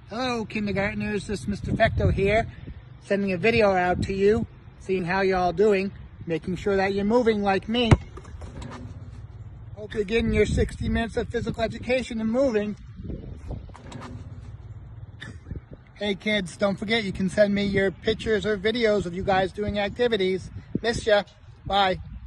Hello kindergartners, this is Mr. Fecto here, sending a video out to you, seeing how y'all doing, making sure that you're moving like me. Hope you're getting your 60 minutes of physical education and moving. Hey kids, don't forget you can send me your pictures or videos of you guys doing activities. Miss ya. Bye.